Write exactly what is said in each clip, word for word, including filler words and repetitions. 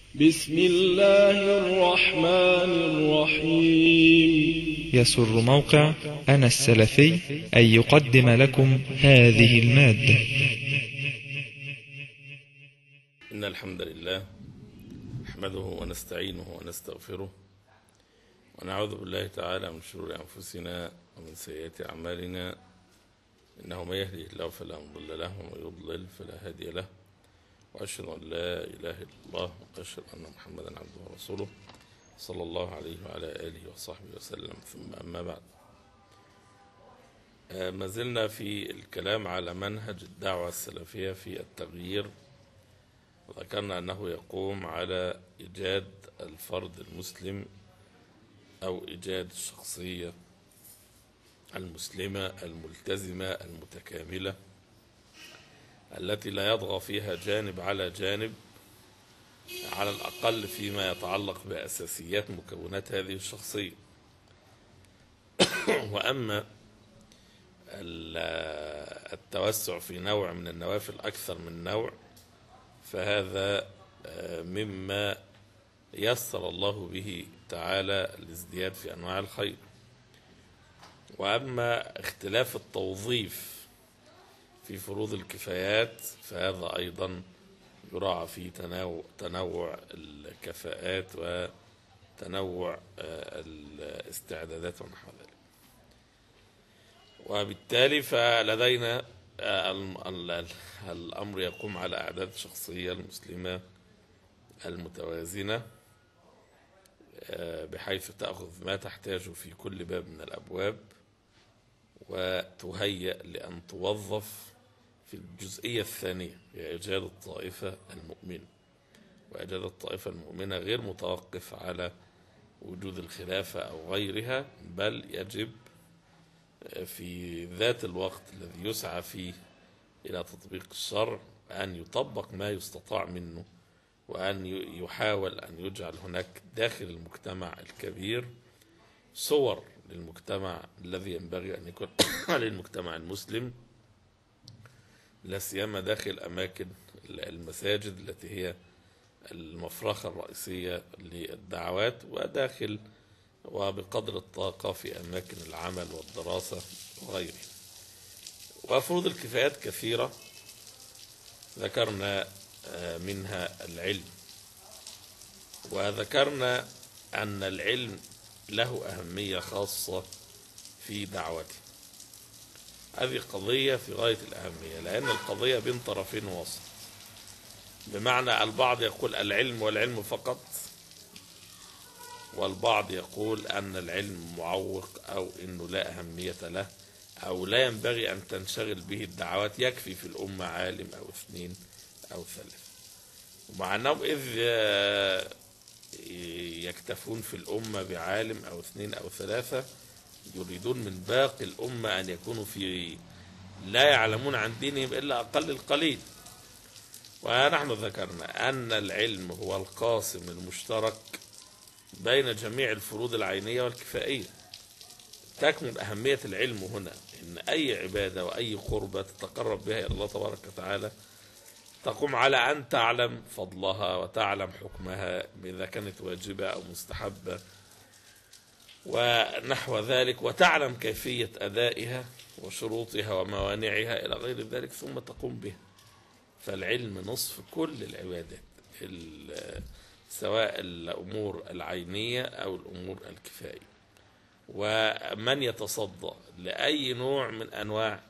بسم الله الرحمن الرحيم. يسر موقع أنا السلفي أن يقدم لكم هذه المادة. إن الحمد لله نحمده ونستعينه ونستغفره ونعوذ بالله تعالى من شرور أنفسنا ومن سيئات أعمالنا، إنه من يهده الله فلا مضل له ومن يضلل فلا هادي له، وأشهد أن لا إله إلا الله وأشهد أن محمدا عبده ورسوله صلى الله عليه وعلى آله وصحبه وسلم. ثم أما بعد، ما زلنا في الكلام على منهج الدعوة السلفية في التغيير، وذكرنا أنه يقوم على إيجاد الفرد المسلم أو إيجاد الشخصية المسلمة الملتزمة المتكاملة التي لا يطغى فيها جانب على جانب، على الأقل فيما يتعلق بأساسيات مكونات هذه الشخصية. وأما التوسع في نوع من النوافل أكثر من نوع فهذا مما يسر الله به تعالى الازدياد في أنواع الخير. وأما اختلاف التوظيف في فروض الكفايات فهذا أيضا يراعى في تنوع, تنوع الكفاءات وتنوع الاستعدادات ونحو ذلك. وبالتالي فلدينا الأمر يقوم على أعداد شخصية المسلمة المتوازنة، بحيث تأخذ ما تحتاجه في كل باب من الأبواب وتهيأ لأن توظف في الجزئية الثانية هي إيجاد الطائفة المؤمنة. وإيجاد الطائفة المؤمنة غير متوقف على وجود الخلافة أو غيرها، بل يجب في ذات الوقت الذي يسعى فيه إلى تطبيق الشرع أن يطبق ما يستطاع منه، وأن يحاول أن يجعل هناك داخل المجتمع الكبير صور للمجتمع الذي ينبغي أن يكون للمجتمع المسلم، لا سيما داخل أماكن المساجد التي هي المفرخة الرئيسية للدعوات، وداخل وبقدر الطاقة في أماكن العمل والدراسة وغيره. وفروض الكفايات كثيرة ذكرنا منها العلم، وذكرنا أن العلم له أهمية خاصة في دعوته. هذه قضية في غاية الأهمية، لأن القضية بين طرفين وسط، بمعنى البعض يقول العلم والعلم فقط، والبعض يقول أن العلم معوق أو أنه لا أهمية له أو لا ينبغي أن تنشغل به الدعوات، يكفي في الأمة عالم أو اثنين أو ثلاثة. ومع أنهم إذ يكتفون في الأمة بعالم أو اثنين أو ثلاثة يريدون من باقي الأمة أن يكونوا في لا يعلمون عن دينهم إلا أقل القليل. ونحن ذكرنا أن العلم هو القاسم المشترك بين جميع الفروض العينية والكفائية. تكمن أهمية العلم هنا إن أي عبادة وأي قربة تتقرب بها إلى الله تبارك وتعالى تقوم على أن تعلم فضلها وتعلم حكمها إذا كانت واجبة أو مستحبة ونحو ذلك، وتعلم كيفية أدائها وشروطها وموانعها إلى غير ذلك، ثم تقوم بها. فالعلم نصف كل العبادات، سواء الأمور العينية أو الأمور الكفائية. ومن يتصدى لأي نوع من أنواع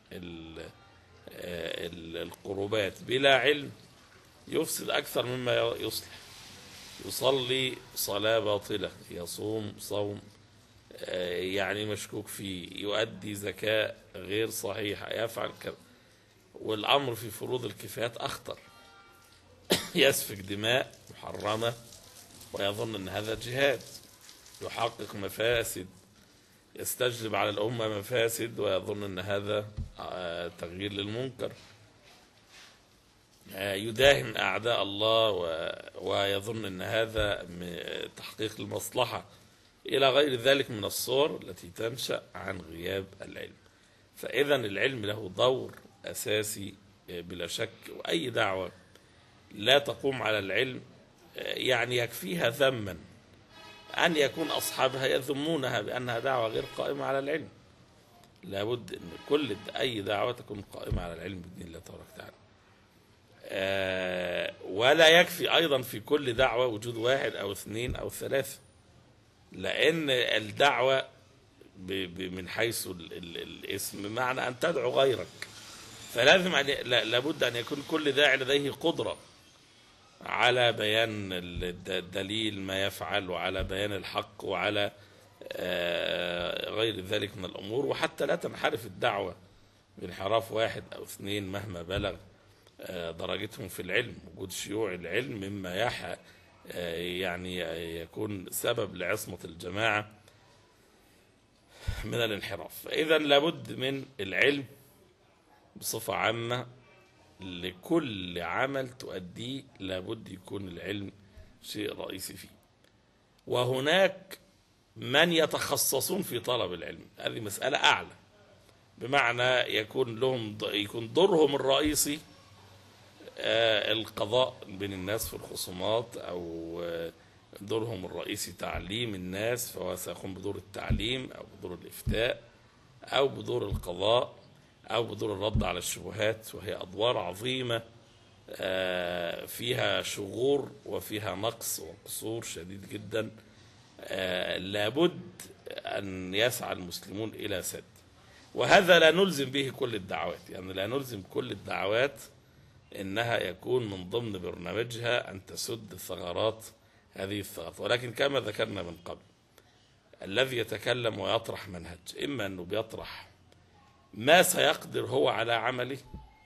القربات بلا علم يفسد أكثر مما يصلح. يصلي صلاة باطلة، يصوم صوم يعني مشكوك فيه، يؤدي زكاة غير صحيحة، يفعل كذا. والأمر في فروض الكفايات أخطر، يسفك دماء محرمة ويظن أن هذا جهاد، يحقق مفاسد، يستجلب على الأمة مفاسد ويظن أن هذا تغيير للمنكر، يداهن أعداء الله ويظن أن هذا تحقيق المصلحة، إلى غير ذلك من الصور التي تنشأ عن غياب العلم. فإذا العلم له دور أساسي بلا شك، وأي دعوة لا تقوم على العلم يعني يكفيها ذما أن يكون أصحابها يذمونها بأنها دعوة غير قائمة على العلم. لابد أن كل أي دعوة تكون قائمة على العلم بإذن الله تبارك وتعالى. أه ولا يكفي أيضا في كل دعوة وجود واحد أو اثنين أو ثلاثة، لأن الدعوة من حيث ال ال الاسم معنى أن تدعو غيرك، فلازم أن لابد أن يكون كل داعي لديه قدرة على بيان الدليل ما يفعل، وعلى بيان الحق، وعلى غير ذلك من الأمور، وحتى لا تنحرف الدعوة بانحراف واحد أو اثنين مهما بلغ درجتهم في العلم. وجود شيوع العلم مما يحى يعني يكون سبب لعصمة الجماعة من الانحراف. إذن لابد من العلم بصفة عامة، لكل عمل تؤديه لابد يكون العلم شيء رئيسي فيه. وهناك من يتخصصون في طلب العلم، هذه مسألة أعلى، بمعنى يكون لهم يكون دورهم الرئيسي القضاء بين الناس في الخصومات، أو دورهم الرئيسي تعليم الناس، فهو سيقوم بدور التعليم أو بدور الإفتاء أو بدور القضاء أو بدور الرد على الشبهات، وهي أدوار عظيمة فيها شغور وفيها نقص وقصور شديد جدا، لابد أن يسعى المسلمون إلى سد. وهذا لا نلزم به كل الدعوات، يعني لا نلزم كل الدعوات إنها يكون من ضمن برنامجها أن تسد ثغرات هذه الثغرات، ولكن كما ذكرنا من قبل، الذي يتكلم ويطرح منهج إما أنه بيطرح ما سيقدر هو على عمله،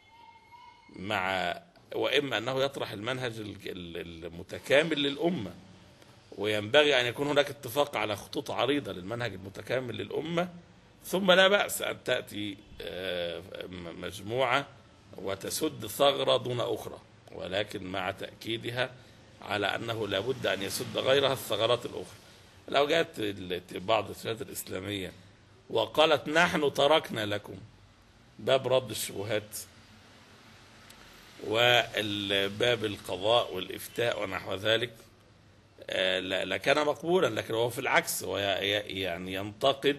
مع وإما أنه يطرح المنهج المتكامل للأمة، وينبغي أن يكون هناك اتفاق على خطوط عريضة للمنهج المتكامل للأمة، ثم لا بأس أن تأتي مجموعة وتسد ثغرة دون أخرى، ولكن مع تأكيدها على أنه لابد أن يسد غيرها الثغرات الأخرى. لو جاءت بعض الشبهات الإسلامية وقالت نحن تركنا لكم باب رد الشبهات والباب القضاء والإفتاء ونحو ذلك، لكان مقبولا، لكن هو في العكس، هو يعني ينتقد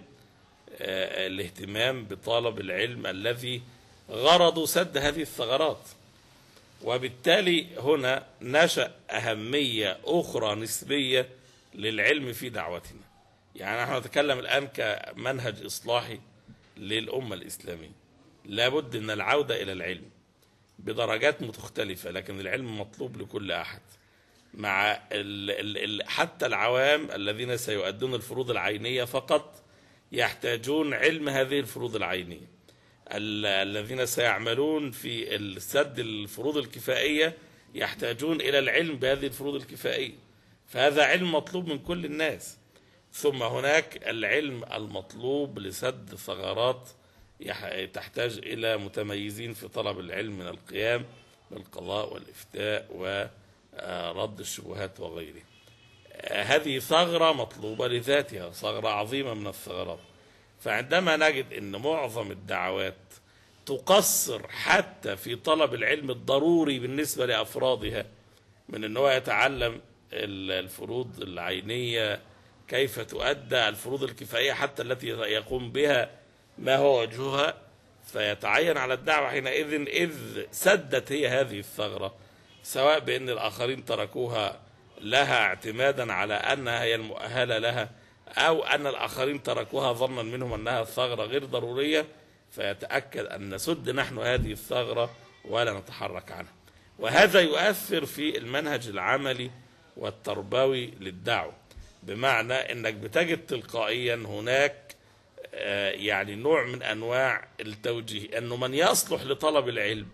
الاهتمام بطالب العلم الذي غرض سد هذه الثغرات. وبالتالي هنا نشأ أهمية أخرى نسبية للعلم في دعوتنا. يعني نحن نتكلم الآن كمنهج إصلاحي للأمة الإسلامية، لابد من العودة إلى العلم بدرجات مختلفة، لكن العلم مطلوب لكل أحد، مع ال ال حتى العوام الذين سيؤدون الفروض العينية فقط يحتاجون علم هذه الفروض العينية، الذين سيعملون في السد الفروض الكفائية يحتاجون إلى العلم بهذه الفروض الكفائية، فهذا علم مطلوب من كل الناس. ثم هناك العلم المطلوب لسد ثغرات تحتاج إلى متميزين في طلب العلم من القيام بالقضاء والإفتاء ورد الشبهات وغيره. هذه ثغرة مطلوبة لذاتها، ثغرة عظيمة من الثغرات. فعندما نجد أن معظم الدعوات تقصر حتى في طلب العلم الضروري بالنسبة لأفرادها، من أنه يتعلم الفروض العينية كيف تؤدى، الفروض الكفائية حتى التي يقوم بها ما هو وجهها، فيتعين على الدعوة حينئذ إذ سدت هي هذه الثغرة، سواء بأن الآخرين تركوها لها اعتمادا على أنها هي المؤهلة لها، أو أن الآخرين تركوها ظنا منهم أنها ثغرة غير ضرورية، فيتأكد أن نسد نحن هذه الثغرة ولا نتحرك عنها. وهذا يؤثر في المنهج العملي والتربوي للدعوة، بمعنى أنك بتجد تلقائيا هناك يعني نوع من أنواع التوجيه، أنه من يصلح لطلب العلم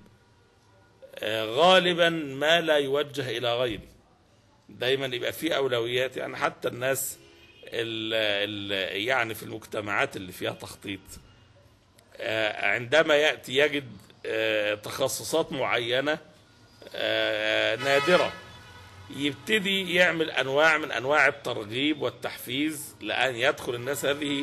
غالبا ما لا يوجه إلى غيره، دايما يبقى في أولويات. يعني حتى الناس ال ال يعني في المجتمعات اللي فيها تخطيط، عندما يأتي يجد تخصصات معينة نادرة، يبتدي يعمل أنواع من أنواع الترغيب والتحفيز لأن يدخل الناس هذه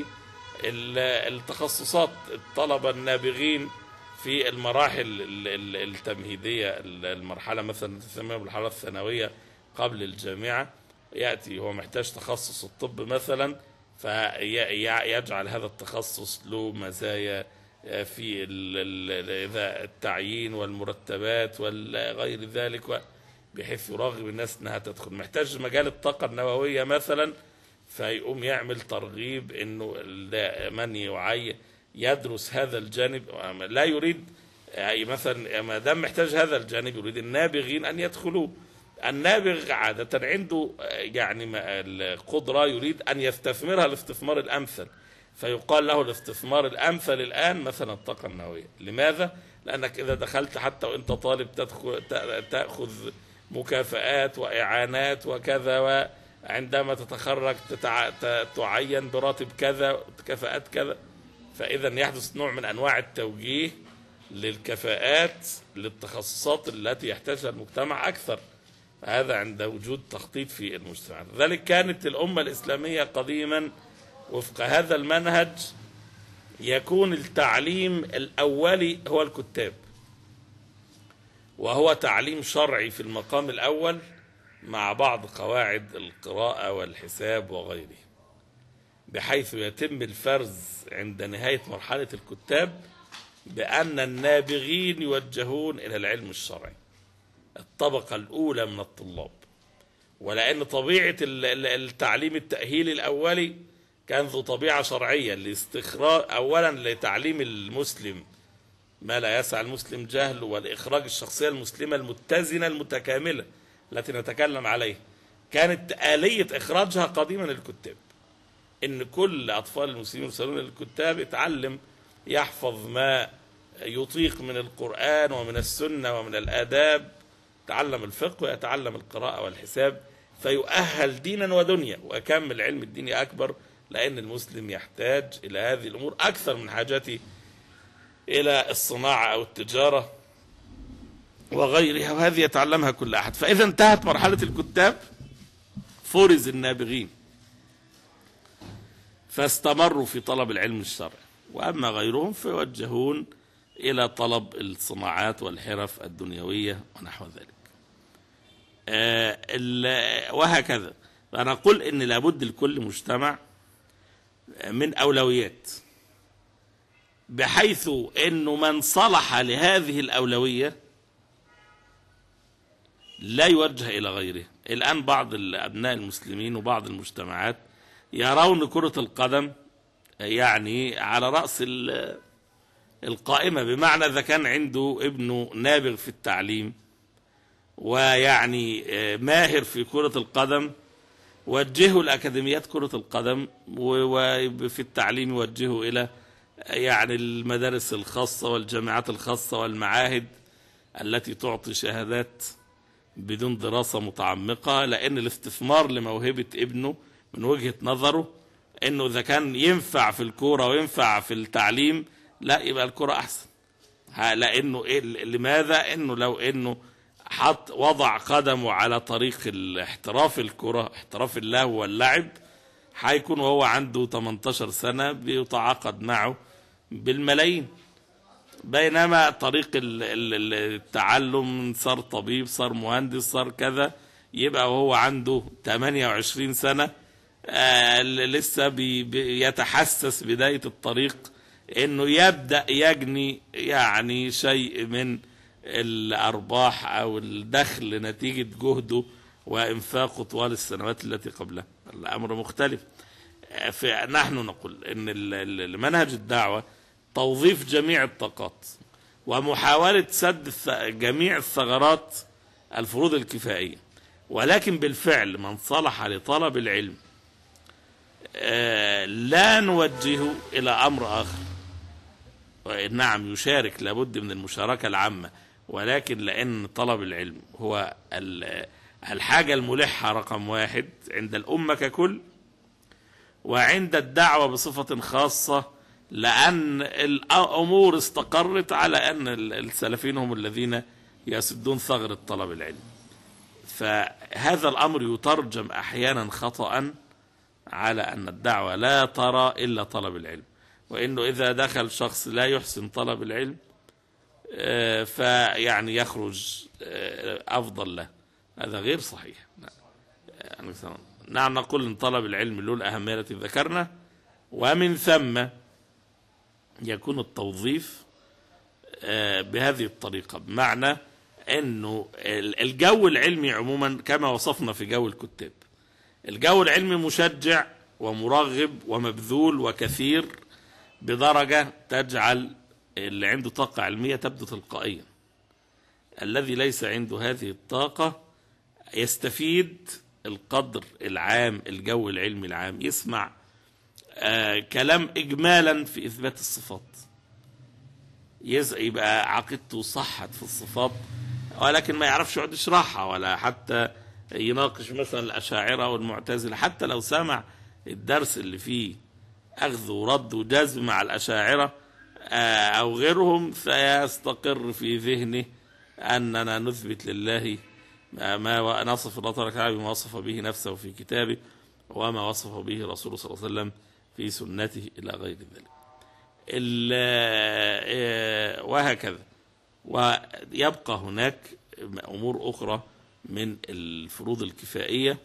التخصصات. الطلبة النابغين في المراحل التمهيدية، المرحلة مثلا تسمى بالمرحلة الثانوية، قبل الجامعة، يأتي هو محتاج تخصص الطب مثلا، فيجعل هذا التخصص له مزايا في التعيين والمرتبات وغير ذلك، بحيث يرغب الناس انها تدخل. محتاج مجال الطاقة النووية مثلا، فيقوم يعمل ترغيب انه من يعين يدرس هذا الجانب. لا يريد يعني مثلا ما دام محتاج هذا الجانب يريد النابغين ان يدخلوه. النابغ عادة عنده يعني القدرة يريد ان يستثمرها الاستثمار الامثل، فيقال له الاستثمار الامثل الان مثلا الطاقة النووية. لماذا؟ لانك اذا دخلت حتى وانت طالب تدخل تأخذ مكافآت واعانات وكذا، وعندما تتخرج تعين براتب كذا كفاءات كذا، فإذا يحدث نوع من أنواع التوجيه للكفاءات للتخصصات التي يحتاجها المجتمع أكثر. هذا عند وجود تخطيط في المجتمع. لذلك كانت الأمة الإسلامية قديما وفق هذا المنهج يكون التعليم الأولي هو الكتاب، وهو تعليم شرعي في المقام الأول مع بعض قواعد القراءة والحساب وغيره، بحيث يتم الفرز عند نهاية مرحلة الكتاب بأن النابغين يوجهون إلى العلم الشرعي، الطبقة الأولى من الطلاب. ولأن طبيعة التعليم التأهيلي الأولي كان ذو طبيعة شرعية لاستخراج أولا لتعليم المسلم ما لا يسع المسلم جهل، والإخراج الشخصية المسلمة المتزنة المتكاملة التي نتكلم عليها. كانت آلية إخراجها قديما الكتاب، إن كل أطفال المسلمين يرسلون للكتاب يتعلم يحفظ ما يطيق من القرآن ومن السنة ومن الآداب، يتعلم الفقه ويتعلم القراءة والحساب، فيؤهل دينا ودنيا. وكم العلم الديني أكبر، لأن المسلم يحتاج إلى هذه الأمور أكثر من حاجته إلى الصناعة أو التجارة وغيرها، وهذه يتعلمها كل أحد. فإذا انتهت مرحلة الكتاب فرز النابغين فاستمروا في طلب العلم الشرعي، وأما غيرهم فيوجهون إلى طلب الصناعات والحرف الدنيوية ونحو ذلك. آه وهكذا. فنقول إن لابد لكل مجتمع من أولويات، بحيث إنه من صلح لهذه الأولوية لا يوجه إلى غيره. الآن بعض الأبناء المسلمين وبعض المجتمعات يرون كرة القدم يعني على رأس القائمة، بمعنى إذا كان عنده ابنه نابغ في التعليم ويعني ماهر في كرة القدم وجهه الأكاديميات كرة القدم، وفي التعليم يوجهه إلى يعني المدارس الخاصة والجامعات الخاصة والمعاهد التي تعطي شهادات بدون دراسة متعمقة. لأن الاستثمار لموهبة ابنه من وجهة نظره انه اذا كان ينفع في الكورة وينفع في التعليم لا يبقى الكورة احسن. لانه إيه؟ لماذا؟ انه لو انه حط وضع قدمه على طريق الاحتراف الكرة، احتراف اللهو واللعب، هيكون وهو عنده ثمانية عشر سنة بيتعاقد معه بالملايين. بينما طريق التعلم صار طبيب، صار مهندس، صار كذا، يبقى وهو عنده ثمانية وعشرين سنة آه لسه بي بيتحسس بداية الطريق انه يبدأ يجني يعني شيء من الارباح او الدخل نتيجة جهده وانفاقه طوال السنوات التي قبلها. الامر مختلف. فنحن نقول ان منهج الدعوة توظيف جميع الطاقات ومحاولة سد جميع الثغرات الفروض الكفائية، ولكن بالفعل من صلح لطلب العلم لا نوجهه إلى أمر آخر. نعم يشارك، لابد من المشاركة العامة، ولكن لأن طلب العلم هو الحاجة الملحة رقم واحد عند الأمة ككل، وعند الدعوة بصفة خاصة، لأن الأمور استقرت على أن السلفيين هم الذين يسدون ثغرة طلب العلم. فهذا الأمر يترجم أحيانا خطأ على أن الدعوة لا ترى إلا طلب العلم، وإنه إذا دخل شخص لا يحسن طلب العلم فيعني يخرج أفضل له. هذا غير صحيح. نعم نقول إن طلب العلم له الأهمية التي ذكرنا، ومن ثم يكون التوظيف بهذه الطريقة، بمعنى أنه الجو العلمي عموما كما وصفنا في جو الكتاب، الجو العلمي مشجع ومرغب ومبذول وكثير بدرجة تجعل اللي عنده طاقة علمية تبدو تلقائيا. الذي ليس عنده هذه الطاقة يستفيد القدر العام، الجو العلمي العام، يسمع آه كلام إجمالا في إثبات الصفات، يبقى عقيدته صحت في الصفات، ولكن ما يعرفش يقعد يشرحها ولا حتى يناقش مثلا الأشاعرة والمعتزلة. حتى لو سمع الدرس اللي فيه أخذ ورد وجذب مع الأشاعرة آه أو غيرهم، سيستقر في ذهنه أننا نثبت لله ما نصف الله تبارك وتعالى بما وصف به نفسه في كتابه، وما وصف به رسوله صلى الله عليه وسلم في سنته إلى غير ذلك، وهكذا. ويبقى هناك أمور أخرى من الفروض الكفائية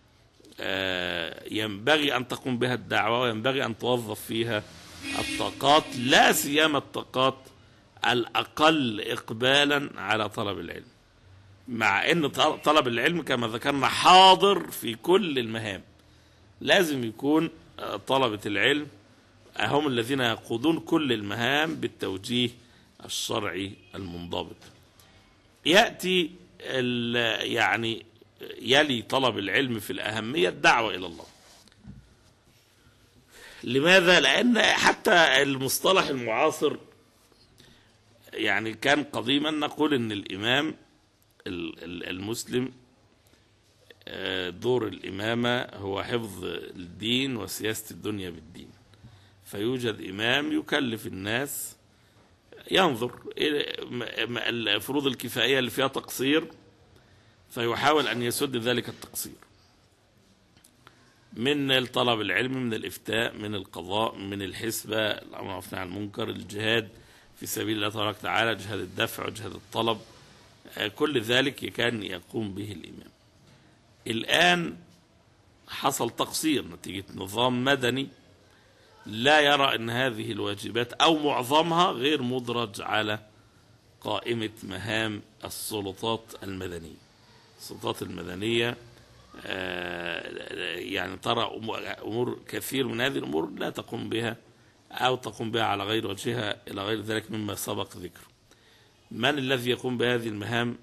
ينبغي أن تقوم بها الدعوة، وينبغي أن توظف فيها الطاقات، لا سيما الطاقات الأقل إقبالا على طلب العلم، مع أن طلب العلم كما ذكرنا حاضر في كل المهام. لازم يكون طلبة العلم هم الذين يقودون كل المهام بالتوجيه الشرعي المنضبط. يأتي يعني يلي طلب العلم في الأهمية الدعوة إلى الله. لماذا؟ لأن حتى المصطلح المعاصر يعني كان قديما نقول ان الامام المسلم دور الامامة هو حفظ الدين وسياسة الدنيا بالدين، فيوجد امام يكلف الناس، ينظر الفروض الكفائية اللي فيها تقصير فيحاول ان يسد ذلك التقصير، من الطلب العلمي، من الافتاء، من القضاء، من الحسبة، الامر بالمعروف والنهي عن المنكر، الجهاد في سبيل الله تبارك وتعالى، جهاد الدفع وجهاد الطلب، كل ذلك كان يقوم به الإمام. الآن حصل تقصير نتيجة نظام مدني لا يرى أن هذه الواجبات أو معظمها غير مدرج على قائمة مهام السلطات المدنية. السلطات المدنية يعني ترى أمور كثير من هذه الأمور لا تقوم بها أو تقوم بها على غير وجهها إلى غير ذلك مما سبق ذكره. من الذي يقوم بهذه المهام؟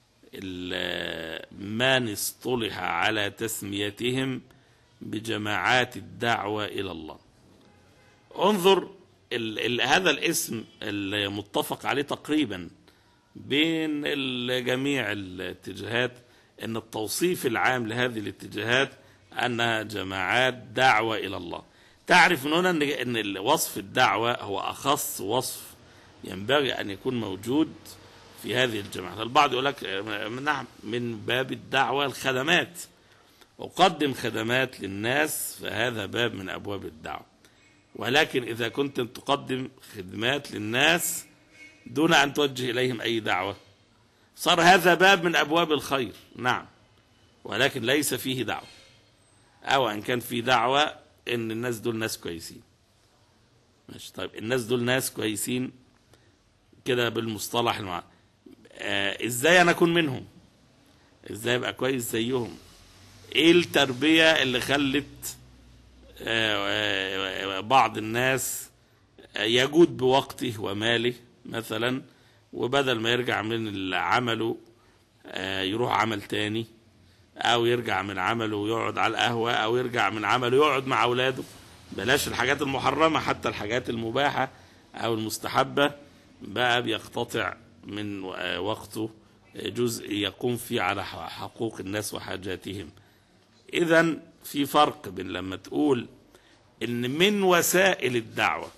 من اصطلح على تسميتهم بجماعات الدعوة إلى الله. انظر ال ال هذا الاسم المتفق عليه تقريبا بين جميع الاتجاهات، أن التوصيف العام لهذه الاتجاهات أنها جماعات دعوة إلى الله. تعرف من هنا أن وصف الدعوة هو أخص وصف ينبغي أن يكون موجود في هذه الجماعات. البعض يقول لك نعم من باب الدعوة الخدمات، أقدم خدمات للناس، فهذا باب من أبواب الدعوة. ولكن إذا كنت تقدم خدمات للناس دون أن توجه إليهم أي دعوة صار هذا باب من أبواب الخير، نعم، ولكن ليس فيه دعوة، أو أن كان فيه دعوة إن الناس دول ناس كويسين. ماشي، طيب الناس دول ناس كويسين كده بالمصطلح المع... آه إزاي أنا أكون منهم؟ إزاي أبقى كويس زيهم؟ إيه التربية اللي خلت آه آه بعض الناس يجود بوقته وماله مثلا، وبدل ما يرجع من عمله آه يروح عمل تاني، أو يرجع من عمله ويقعد على القهوة، أو يرجع من عمله يقعد مع أولاده. بلاش الحاجات المحرمة، حتى الحاجات المباحة أو المستحبة بقى بيقتطع من وقته جزء يقوم فيه على حقوق الناس وحاجاتهم. إذن في فرق بين لما تقول إن من وسائل الدعوة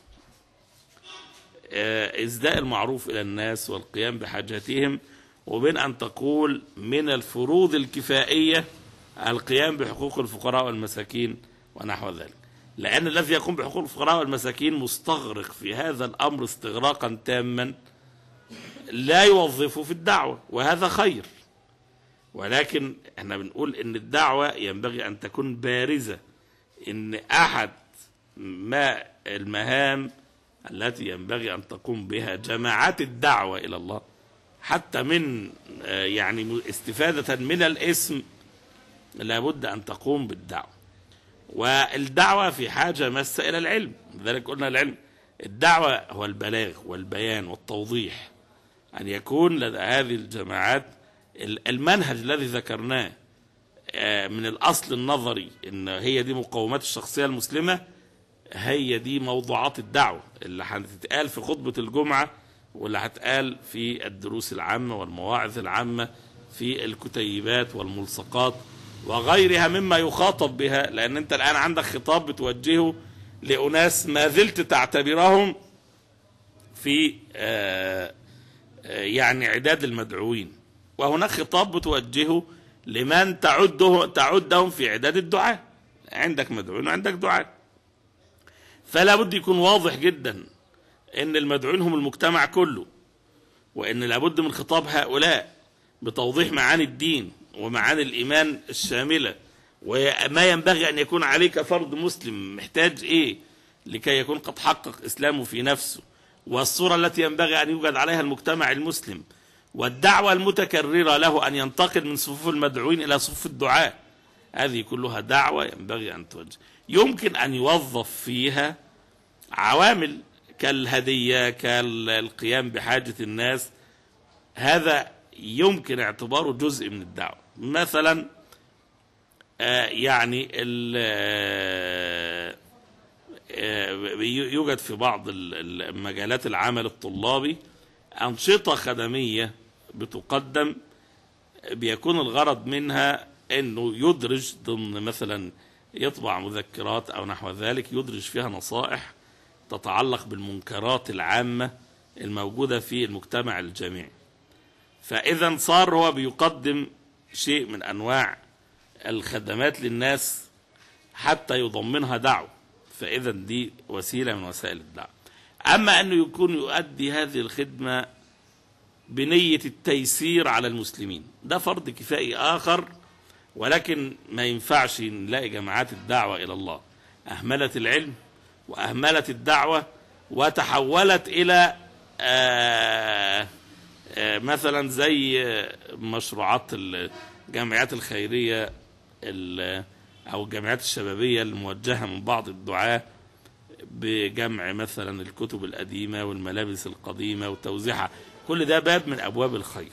إسداء المعروف إلى الناس والقيام بحاجاتهم، وبين أن تقول من الفروض الكفائية القيام بحقوق الفقراء والمساكين ونحو ذلك. لأن الذي يقوم بحقوق الفقراء والمساكين مستغرق في هذا الأمر استغراقا تاما لا يوظفه في الدعوة، وهذا خير. ولكن احنا بنقول ان الدعوة ينبغي ان تكون بارزة، ان احد ما المهام التي ينبغي ان تقوم بها جماعات الدعوة الى الله، حتى من يعني استفادة من الاسم لابد ان تقوم بالدعوة. والدعوة في حاجة ماسة الى العلم، لذلك قلنا العلم الدعوة هو البلاغ والبيان والتوضيح، ان يكون لدى هذه الجماعات المنهج الذي ذكرناه من الأصل النظري إن هي دي مقومات الشخصية المسلمة، هي دي موضوعات الدعوة اللي هتتقال في خطبة الجمعة واللي هتقال في الدروس العامة والمواعظ العامة في الكتيبات والملصقات وغيرها مما يخاطب بها. لأن أنت الآن عندك خطاب بتوجهه لأناس ما زلت تعتبرهم في يعني عداد المدعوين، وهناك خطاب بتوجهه لمن تعده تعدهم في عداد الدعاء. عندك مدعوين وعندك دعاء، فلا بد يكون واضح جدا ان المدعوين هم المجتمع كله، وان لابد من خطاب هؤلاء بتوضيح معاني الدين ومعاني الايمان الشامله، وما ينبغي ان يكون عليه كفرد مسلم محتاج ايه لكي يكون قد حقق اسلامه في نفسه، والصوره التي ينبغي ان يوجد عليها المجتمع المسلم، والدعوة المتكررة له أن ينتقل من صفوف المدعوين إلى صفوف الدعاء. هذه كلها دعوة ينبغي أن توجه. يمكن أن يوظف فيها عوامل كالهدية، كالقيام بحاجة الناس، هذا يمكن اعتباره جزء من الدعوة. مثلا يعني يوجد في بعض المجالات العمل الطلابي أنشطة خدمية بتقدم، بيكون الغرض منها أنه يدرج ضمن مثلا يطبع مذكرات أو نحو ذلك، يدرج فيها نصائح تتعلق بالمنكرات العامة الموجودة في المجتمع الجامعي. فإذا صار هو بيقدم شيء من أنواع الخدمات للناس حتى يضمنها دعوة، فإذا دي وسيلة من وسائل الدعوة. أما أنه يكون يؤدي هذه الخدمة بنية التيسير على المسلمين، ده فرض كفائي آخر، ولكن ما ينفعش نلاقي جماعات الدعوة إلى الله أهملت العلم وأهملت الدعوة وتحولت إلى آآ آآ مثلا زي مشروعات الجمعيات الخيرية أو الجمعيات الشبابية الموجهة من بعض الدعاة بجمع مثلا الكتب القديمة والملابس القديمة وتوزيعها. كل ده باب من أبواب الخير،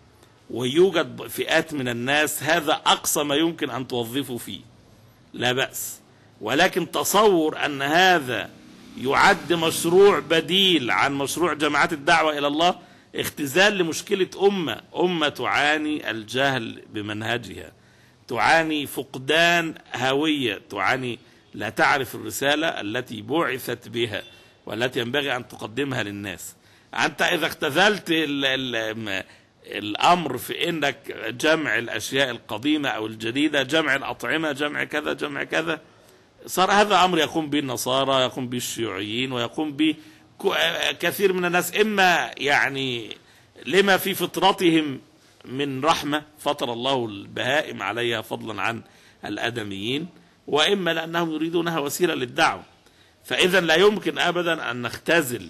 ويوجد فئات من الناس هذا أقصى ما يمكن أن توظفوا فيه، لا بأس. ولكن تصور أن هذا يعد مشروع بديل عن مشروع جماعات الدعوة إلى الله اختزال لمشكلة أمة أمة تعاني الجهل بمنهجها، تعاني فقدان هوية، تعاني لا تعرف الرسالة التي بعثت بها والتي ينبغي أن تقدمها للناس. أنت إذا اختزلت ال ال الأمر في إنك جمع الأشياء القديمة أو الجديدة، جمع الأطعمة، جمع كذا جمع كذا، صار هذا أمر يقوم به النصارى، يقوم به الشيوعيين، ويقوم به كثير من الناس، إما يعني لما في فطرتهم من رحمة فطر الله البهائم عليها فضلا عن الآدميين، وإما لأنهم يريدونها وسيلة للدعوة. فإذا لا يمكن أبدا أن نختزل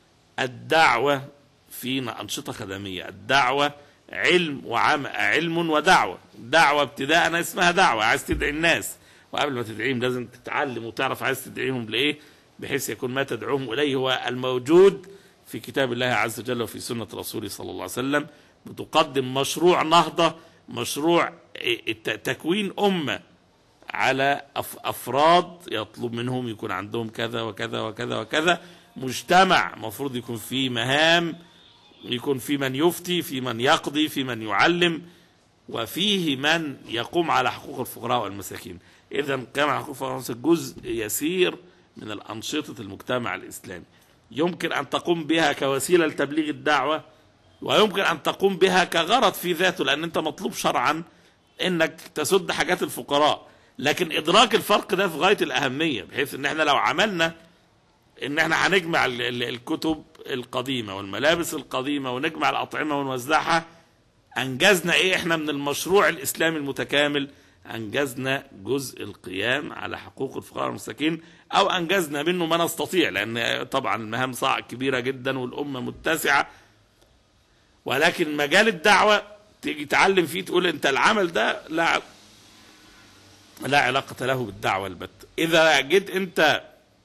الدعوة في أنشطة خدمية. الدعوة علم وعمل، علم ودعوة. دعوة ابتداء اسمها دعوة، عايز تدعي الناس، وقبل ما تدعيهم لازم تتعلم وتعرف عايز تدعيهم لإيه، بحيث يكون ما تدعوهم إليه هو الموجود في كتاب الله عز وجل وفي سنة رسوله صلى الله عليه وسلم. بتقدم مشروع نهضة، مشروع تكوين أمة على أفراد يطلب منهم يكون عندهم كذا وكذا وكذا وكذا. مجتمع مفروض يكون فيه مهام، يكون في من يفتي، في من يقضي، في من يعلم، وفيه من يقوم على حقوق الفقراء والمساكين. إذا كما حقوق الفقراء والمساكين جزء يسير من الأنشطة المجتمع الإسلامي، يمكن أن تقوم بها كوسيلة لتبليغ الدعوة، ويمكن أن تقوم بها كغرض في ذاته، لأن أنت مطلوب شرعا أنك تسد حاجات الفقراء. لكن إدراك الفرق ده في غاية الأهمية، بحيث أن احنا لو عملنا أن احنا هنجمع الكتب القديمة والملابس القديمة ونجمع الأطعمة ونوزعها، أنجزنا إيه إحنا من المشروع الإسلامي المتكامل؟ أنجزنا جزء القيام على حقوق الفقراء والمساكين، أو أنجزنا منه ما نستطيع، لأن طبعا المهام صعب كبيرة جدا والأمة متسعة. ولكن مجال الدعوة تيجي تعلم فيه تقول أنت العمل ده لا لا علاقة له بالدعوة البتة. إذا جيت أنت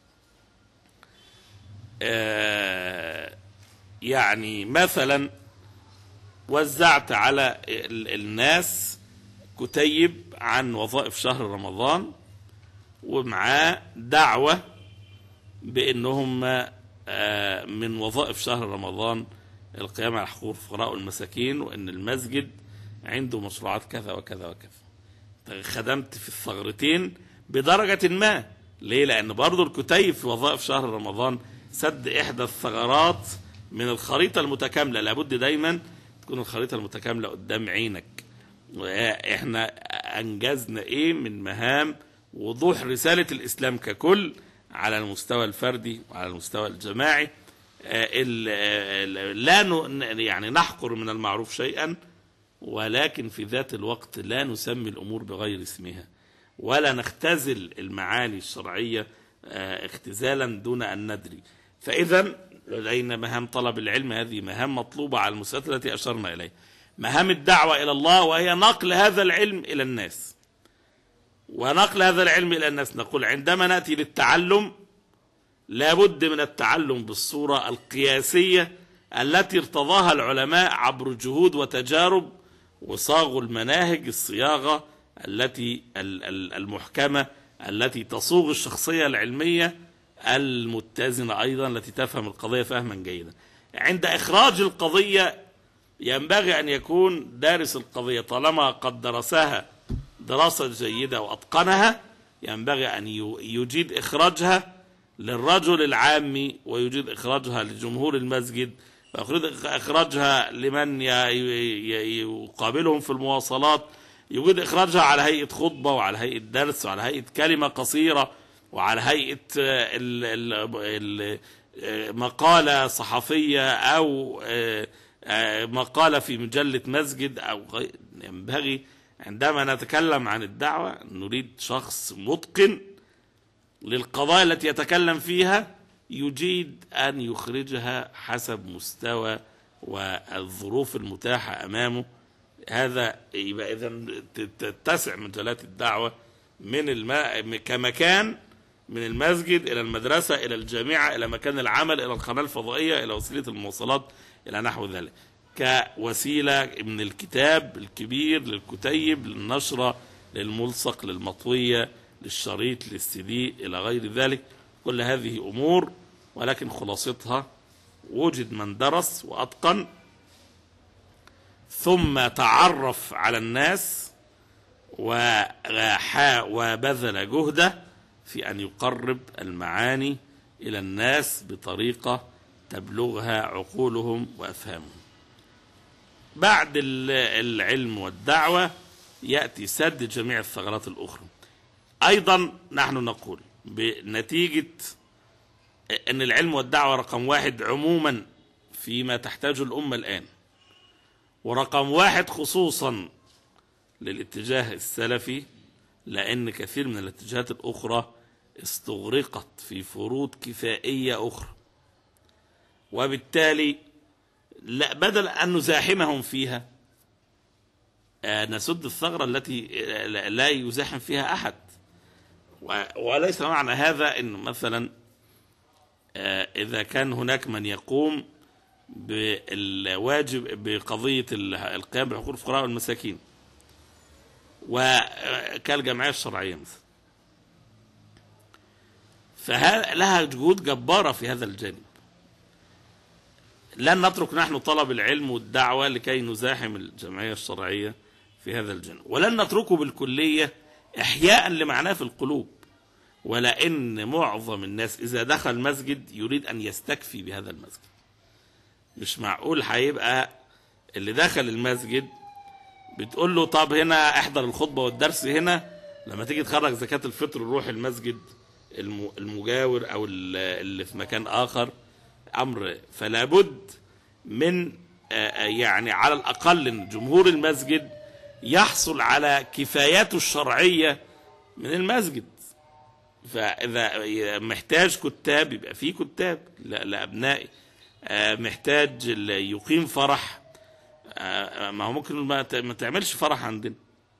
آه يعني مثلا وزعت على الناس كتيب عن وظائف شهر رمضان ومعاه دعوة بأنهم من وظائف شهر رمضان القيام على حقوق الفقراء والمساكين، وأن المسجد عنده مشروعات كذا وكذا وكذا. خدمت في الثغرتين بدرجة ما. ليه؟ لأن برضو الكتيب في وظائف شهر رمضان سد إحدى الثغرات من الخريطة المتكاملة. لابد دايما تكون الخريطة المتكاملة قدام عينك. احنا انجزنا ايه من مهام وضوح رسالة الاسلام ككل على المستوى الفردي وعلى المستوى الجماعي. لا يعني نحقر من المعروف شيئا، ولكن في ذات الوقت لا نسمي الامور بغير اسمها، ولا نختزل المعاني الشرعية اختزالا دون ان ندري. فاذا لدينا مهام طلب العلم، هذه مهام مطلوبة على المستوى التي اشرنا اليه. مهام الدعوة إلى الله وهي نقل هذا العلم إلى الناس، ونقل هذا العلم إلى الناس. نقول عندما نأتي للتعلم لابد من التعلم بالصورة القياسية التي ارتضاها العلماء عبر جهود وتجارب، وصاغوا المناهج الصياغة التي المحكمة التي تصوغ الشخصية العلمية المتزنة أيضا، التي تفهم القضية فهما جيدا. عند إخراج القضية ينبغي أن يكون دارس القضية طالما قد درسها دراسة جيدة وأتقنها، ينبغي أن يجيد إخراجها للرجل العامي، ويجيد إخراجها لجمهور المسجد، ويجيد إخراجها لمن يقابلهم في المواصلات، يجيد إخراجها على هيئة خطبة وعلى هيئة درس وعلى هيئة كلمة قصيرة وعلى هيئة مقالة صحفية أو مقالة في مجلة مسجد أو غير. ينبغي عندما نتكلم عن الدعوة نريد شخص متقن للقضايا التي يتكلم فيها، يجيد أن يخرجها حسب مستوى والظروف المتاحة أمامه. هذا يبقى إذن تتسع مجالات الدعوة من الماء كمكان، من المسجد إلى المدرسة إلى الجامعة إلى مكان العمل إلى القناة الفضائية إلى وسيلة المواصلات إلى نحو ذلك، كوسيلة من الكتاب الكبير للكتيب للنشرة للملصق للمطوية للشريط للسي دي إلى غير ذلك. كل هذه أمور، ولكن خلاصتها وجد من درس وأتقن ثم تعرف على الناس وبذل جهده في أن يقرب المعاني إلى الناس بطريقة تبلغها عقولهم وأفهامهم. بعد العلم والدعوة يأتي سد جميع الثغرات الأخرى. أيضا نحن نقول بنتيجة أن العلم والدعوة رقم واحد عموما فيما تحتاجه الأمة الآن، ورقم واحد خصوصا للاتجاه السلفي، لأن كثير من الاتجاهات الأخرى استغرقت في فروض كفائية أخرى، وبالتالي لا بدل أن نزاحمهم فيها نسد الثغرة التي لا يزاحم فيها أحد. وليس معنى هذا أن مثلا إذا كان هناك من يقوم بالواجب بقضية القيام بحقوق الفقراء والمساكين وكالجمعية الشرعية مثلا، فلها جهود جبارة في هذا الجانب. لن نترك نحن طلب العلم والدعوة لكي نزاحم الجمعية الشرعية في هذا الجانب، ولن نتركه بالكلية إحياء لمعناه في القلوب، ولأن معظم الناس إذا دخل مسجد يريد أن يستكفي بهذا المسجد. مش معقول هيبقى اللي دخل المسجد بتقول له طب هنا احضر الخطبة والدرس هنا، لما تيجي تخرج زكاة الفطر روح المسجد المجاور أو اللي في مكان آخر أمر. فلا بد من يعني على الأقل إن جمهور المسجد يحصل على كفاياته الشرعية من المسجد. فإذا محتاج كتاب يبقى فيه كتاب لأبنائي، محتاج يقيم فرح، ما هو ممكن ما تعملش فرح عندنا،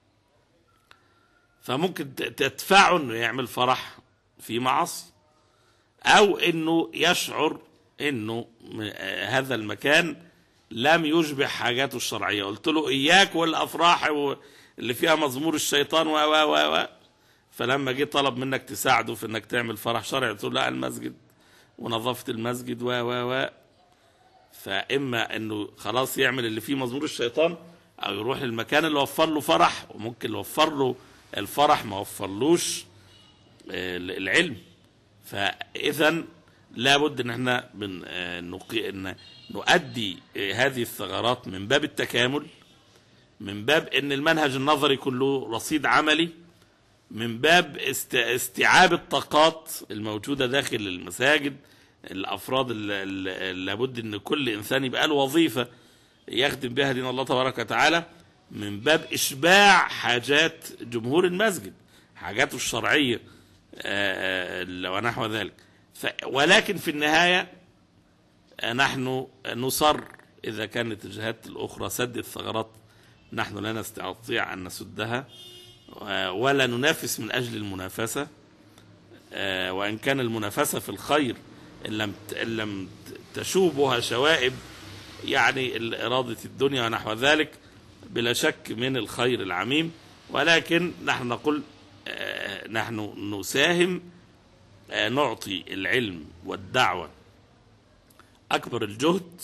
فممكن تدفعه انه يعمل فرح في معاصي، او انه يشعر انه هذا المكان لم يشبع حاجاته الشرعية. قلت له اياك والافراح اللي فيها مزمور الشيطان و و و فلما جه طلب منك تساعده في انك تعمل فرح شرعي قلت له لا، المسجد ونظافة المسجد و و و فاما انه خلاص يعمل اللي فيه مزمور الشيطان، او يروح للمكان اللي وفر له فرح، وممكن اللي وفر له الفرح ما وفرلوش العلم. فاذا لابد ان احنا ان نؤدي هذه الثغرات من باب التكامل، من باب ان المنهج النظري كله رصيد عملي، من باب استيعاب الطاقات الموجودة داخل المساجد، الافراد اللي لابد ان كل انسان يبقى له وظيفة يخدم بها دين الله تبارك وتعالى، من باب اشباع حاجات جمهور المسجد، حاجاته الشرعية ونحو ذلك. ولكن في النهاية نحن نصر إذا كانت الجهات الأخرى سد الثغرات نحن لا نستطيع أن نسدها، ولا ننافس من أجل المنافسة، وإن كان المنافسة في الخير إن لم إن لم تشوبها شوائب يعني إرادة الدنيا ونحو ذلك بلا شك من الخير العميم. ولكن نحن نقول نحن نساهم، نعطي العلم والدعوة أكبر الجهد،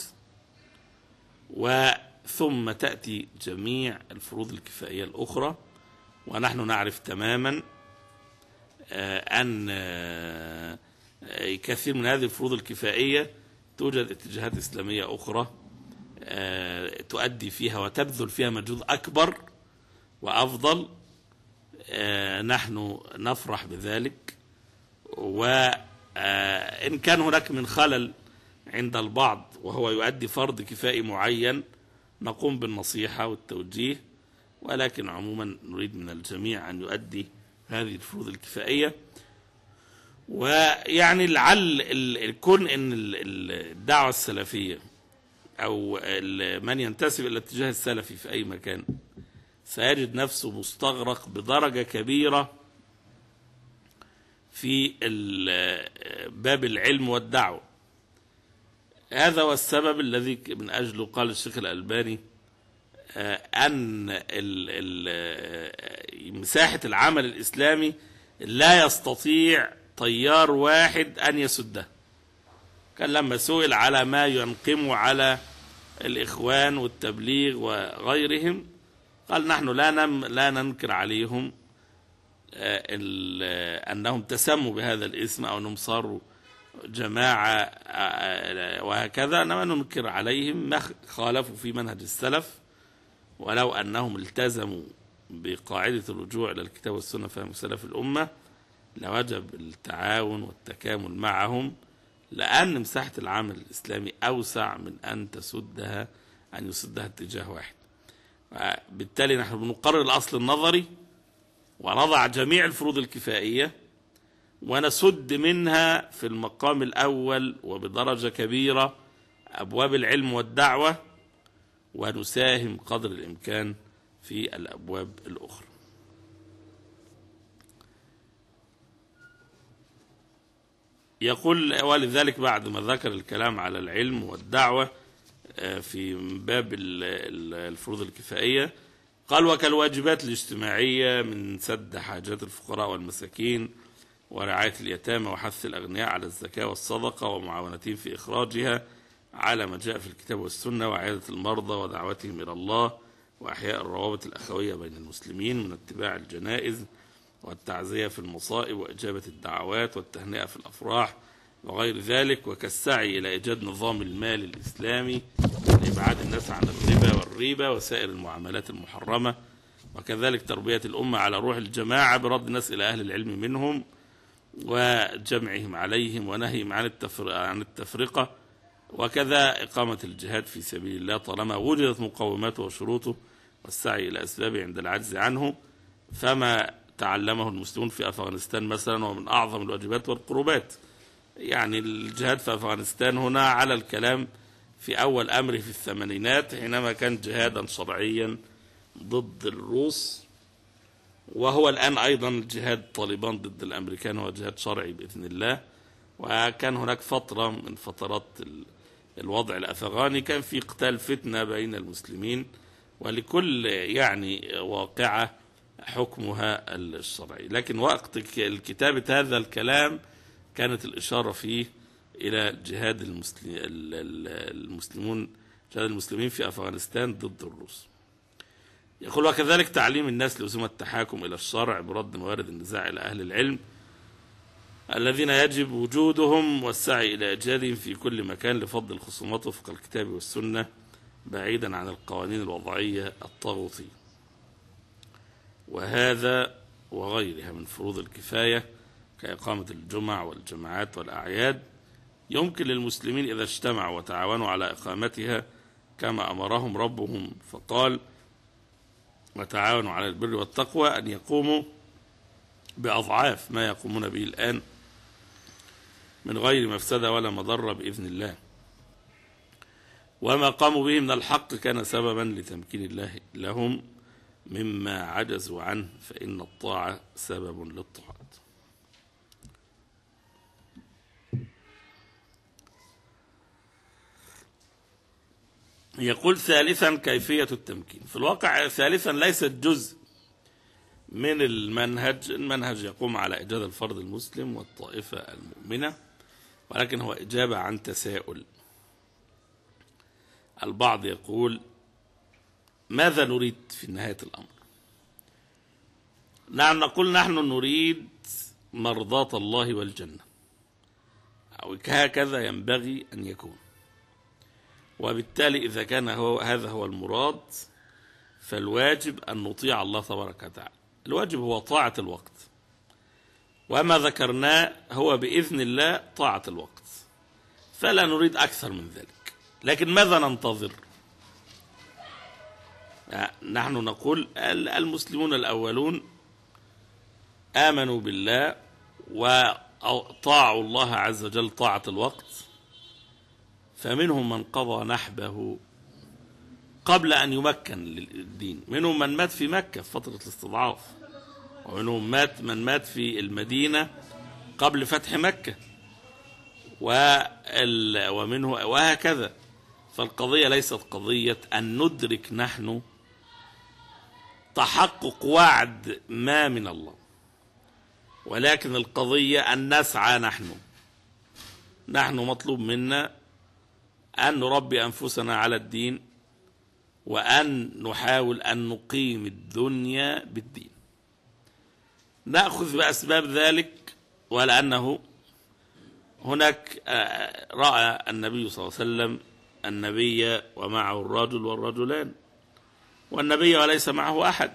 وثم تأتي جميع الفروض الكفائية الأخرى. ونحن نعرف تماما أن كثير من هذه الفروض الكفائية توجد اتجاهات إسلامية أخرى تؤدي فيها وتبذل فيها مجهود أكبر وأفضل. نحن نفرح بذلك، وإن كان هناك من خلل عند البعض وهو يؤدي فرض كفائي معين نقوم بالنصيحة والتوجيه، ولكن عموما نريد من الجميع أن يؤدي هذه الفروض الكفائية. ويعني لعل الكون ان الدعوة السلفية او من ينتسب الى الاتجاه السلفي في اي مكان سيجد نفسه مستغرق بدرجة كبيرة في باب العلم والدعوة. هذا هو السبب الذي من اجله قال الشيخ الألباني ان مساحة العمل الاسلامي لا يستطيع طيار واحد أن يسده. كان لما سئل على ما ينقم على الإخوان والتبليغ وغيرهم قال نحن لا نم لا ننكر عليهم أنهم تسموا بهذا الاسم أو أنهم صاروا جماعة وهكذا، إنما ننكر عليهم ما خالفوا في منهج السلف، ولو أنهم التزموا بقاعدة الرجوع إلى الكتاب والسنة فهم سلف الأمة لوجب التعاون والتكامل معهم، لأن مساحة العمل الإسلامي أوسع من أن تسدها أن يسدها اتجاه واحد. بالتالي نحن بنقرر الأصل النظري ونضع جميع الفروض الكفائية ونسد منها في المقام الأول وبدرجة كبيرة أبواب العلم والدعوة، ونساهم قدر الإمكان في الأبواب الأخرى. يقول ولذلك بعد ما ذكر الكلام على العلم والدعوة في باب الفروض الكفائية قال وكالواجبات الاجتماعية من سد حاجات الفقراء والمساكين ورعاية اليتامى وحث الأغنياء على الزكاة والصدقة ومعاونتهم في إخراجها على ما جاء في الكتاب والسنة، وعيادة المرضى ودعوتهم إلى الله، وأحياء الروابط الأخوية بين المسلمين من اتباع الجنائز والتعزية في المصائب وإجابة الدعوات والتهنئة في الأفراح وغير ذلك، وكالسعي إلى إيجاد نظام المال الإسلامي لإبعاد الناس عن الربا والريبة وسائر المعاملات المحرمة، وكذلك تربية الأمة على روح الجماعة برد الناس إلى أهل العلم منهم وجمعهم عليهم ونهيهم عن عن التفرقة وكذا إقامة الجهاد في سبيل الله طالما وجدت مقوماته وشروطه والسعي إلى أسبابه عند العجز عنه، فما تعلمه المسلمون في أفغانستان مثلا ومن أعظم الواجبات والقربات. يعني الجهاد في أفغانستان هنا على الكلام في أول أمره في الثمانينات حينما كان جهادا شرعيا ضد الروس، وهو الآن أيضا جهاد طالبان ضد الأمريكان هو جهاد شرعي بإذن الله. وكان هناك فترة من فترات الوضع الأفغاني كان في قتال فتنة بين المسلمين، ولكل يعني واقعة حكمها الشرعي. لكن وقت الكتابة هذا الكلام كانت الإشارة فيه إلى جهاد المسلمون جهاد المسلمين في أفغانستان ضد الروس. يقول وكذلك تعليم الناس لزوم التحاكم إلى الشرع برد موارد النزاع إلى أهل العلم الذين يجب وجودهم والسعي إلى إيجادهم في كل مكان لفض الخصومات وفق الكتاب والسنة بعيدا عن القوانين الوضعية الطاغوتية. وهذا وغيرها من فروض الكفاية كإقامة الجمع والجماعات والأعياد يمكن للمسلمين إذا اجتمعوا وتعاونوا على إقامتها كما أمرهم ربهم فقال وتعاونوا على البر والتقوى أن يقوموا بأضعاف ما يقومون به الآن من غير مفسدة ولا مضرة بإذن الله. وما قاموا به من الحق كان سببا لتمكين الله لهم مما عجزوا عنه، فإن الطاعة سبب للطاعات. يقول ثالثا كيفية التمكين. في الواقع ثالثا ليست جزء من المنهج، المنهج يقوم على إيجاد الفرد المسلم والطائفة المؤمنة، ولكن هو إجابة عن تساؤل. البعض يقول ماذا نريد في نهاية الأمر؟ نعم نقول نحن نريد مرضاة الله والجنة، أو هكذا ينبغي أن يكون. وبالتالي إذا كان هو هذا هو المراد فالواجب أن نطيع الله تبارك وتعالى. الواجب هو طاعة الوقت، وما ذكرناه هو بإذن الله طاعة الوقت، فلا نريد أكثر من ذلك. لكن ماذا ننتظر؟ نحن نقول المسلمون الأولون آمنوا بالله وطاعوا الله عز وجل طاعة الوقت، فمنهم من قضى نحبه قبل أن يمكن للدين، منهم من مات في مكة في فترة الاستضعاف، ومنهم مات من مات في المدينة قبل فتح مكة، ومنه وهكذا. فالقضية ليست قضية أن ندرك نحن تحقق وعد ما من الله، ولكن القضية أن نسعى نحن. نحن مطلوب منا أن نربي أنفسنا على الدين، وأن نحاول أن نقيم الدنيا بالدين، نأخذ بأسباب ذلك. ولأنه هناك رأى النبي صلى الله عليه وسلم النبي ومعه الرجل والرجلان، والنبي وليس معه أحد.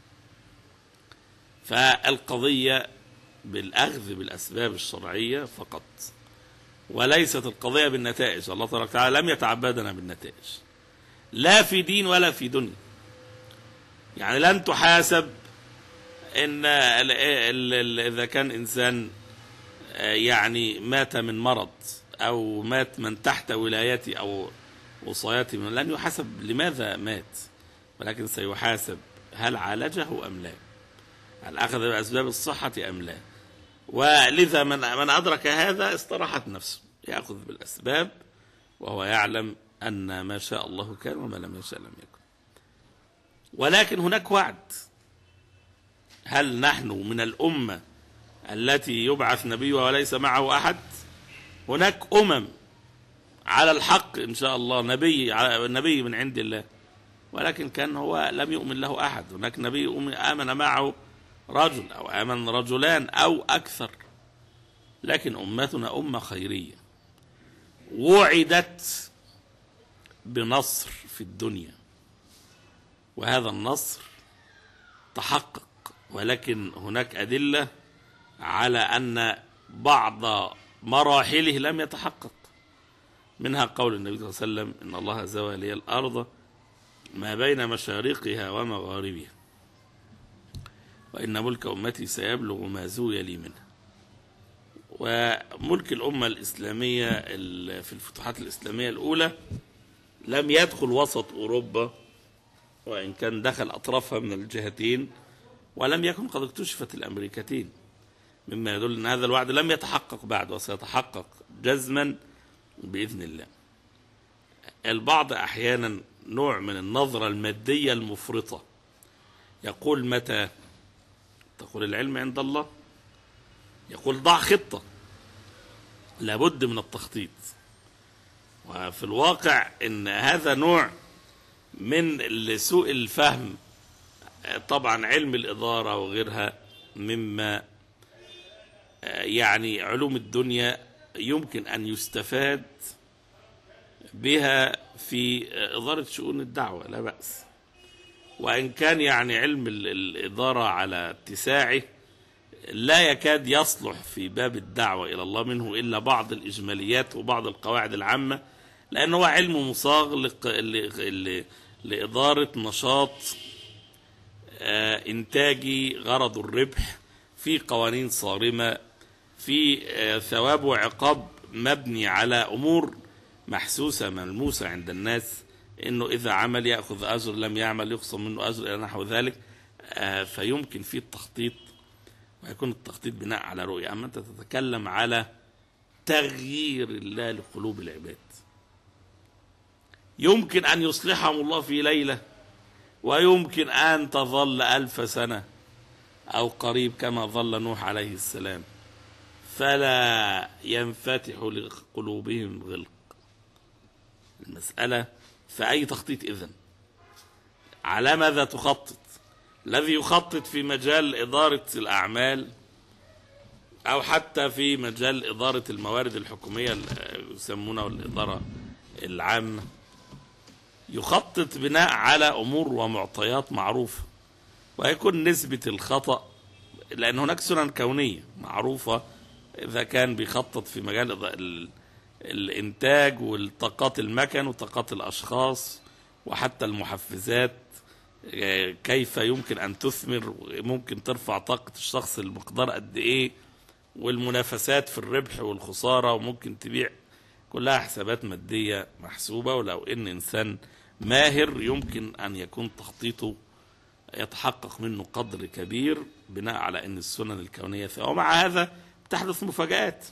فالقضية بالأخذ بالأسباب الشرعية فقط، وليست القضية بالنتائج. الله تبارك وتعالى لم يتعبدنا بالنتائج لا في دين ولا في دنيا. يعني لن تحاسب إن إذا كان إنسان يعني مات من مرض أو مات من تحت ولايتي أو وصايتي، لن يحاسب لماذا مات، ولكن سيحاسب هل عالجه أم لا، هل أخذ بأسباب الصحة أم لا. ولذا من من أدرك هذا استراحت نفسه، يأخذ بالأسباب وهو يعلم أن ما شاء الله كان وما لم يشاء لم يكن. ولكن هناك وعد. هل نحن من الأمة التي يبعث نبي وليس معه أحد؟ هناك أمم على الحق إن شاء الله، نبي نبي من عند الله، ولكن كان هو لم يؤمن له أحد. هناك نبي آمن معه رجل أو آمن رجلان أو أكثر، لكن أمتنا أمة خيرية وعدت بنصر في الدنيا، وهذا النصر تحقق. ولكن هناك أدلة على أن بعض مراحله لم يتحقق. منها قول النبي صلى الله عليه وسلم: إن الله زوى لي الأرض ما بين مشارقها ومغاربها، وإن ملك أمتي سيبلغ ما زوي لي منها. وملك الأمة الإسلامية في الفتوحات الإسلامية الأولى لم يدخل وسط أوروبا، وإن كان دخل أطرافها من الجهتين، ولم يكن قد اكتشفت الأمريكتين، مما يدل أن هذا الوعد لم يتحقق بعد، وسيتحقق جزما بإذن الله. البعض أحيانا نوع من النظرة المادية المفرطة يقول: متى؟ تقول العلم عند الله. يقول: ضع خطة، لابد من التخطيط. وفي الواقع ان هذا نوع من سوء الفهم. طبعا علم الإدارة وغيرها مما يعني علوم الدنيا يمكن أن يستفاد بها في إدارة شؤون الدعوة، لا بأس. وإن كان يعني علم الإدارة على اتساعه لا يكاد يصلح في باب الدعوة إلى الله منه إلا بعض الإجماليات وبعض القواعد العامة، لأنه هو علم مصاغ لإدارة نشاط إنتاجي غرض الربح، في قوانين صارمة، في ثواب وعقاب مبني على أمور محسوسة ملموسة عند الناس، إنه إذا عمل يأخذ أجر، لم يعمل يخصم منه أجر، إلى نحو ذلك. فيمكن فيه التخطيط، ويكون التخطيط بناء على رؤية. أما أنت تتكلم على تغيير الله لقلوب العباد، يمكن أن يصلحهم الله في ليلة، ويمكن أن تظل ألف سنة أو قريب كما ظل نوح عليه السلام، فلا ينفتح لقلوبهم غلق. المسألة فأي تخطيط إذن؟ على ماذا تخطط؟ الذي يخطط في مجال إدارة الأعمال أو حتى في مجال إدارة الموارد الحكومية يسمونها الإدارة العامة، يخطط بناء على أمور ومعطيات معروفة، ويكون نسبة الخطأ، لأن هناك سنن كونية معروفة. إذا كان بيخطط في مجال الإنتاج والطاقات المكن وطاقات الأشخاص وحتى المحفزات، كيف يمكن أن تثمر، ممكن ترفع طاقة الشخص المقدار قد إيه، والمنافسات في الربح والخسارة، وممكن تبيع، كلها حسابات مادية محسوبة. ولو إن إنسان ماهر يمكن أن يكون تخطيطه يتحقق منه قدر كبير بناء على أن السنن الكونية فيه. ومع هذا تحدث مفاجآت،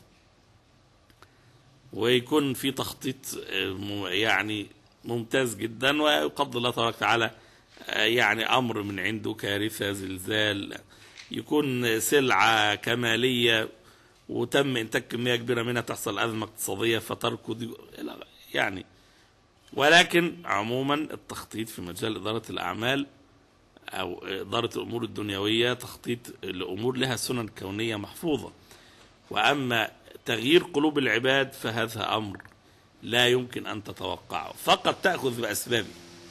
ويكون في تخطيط يعني ممتاز جدا، ويقضي الله تبارك وتعالى يعني أمر من عنده، كارثة، زلزال، يكون سلعة كمالية وتم إنتاج كمية كبيرة منها، تحصل أزمة اقتصادية فتركض يعني. ولكن عموما التخطيط في مجال إدارة الأعمال أو إدارة الأمور الدنيوية تخطيط الأمور لها سنن كونية محفوظة. وأما تغيير قلوب العباد فهذا أمر لا يمكن أن تتوقعه، فقط تأخذ بأسبابه،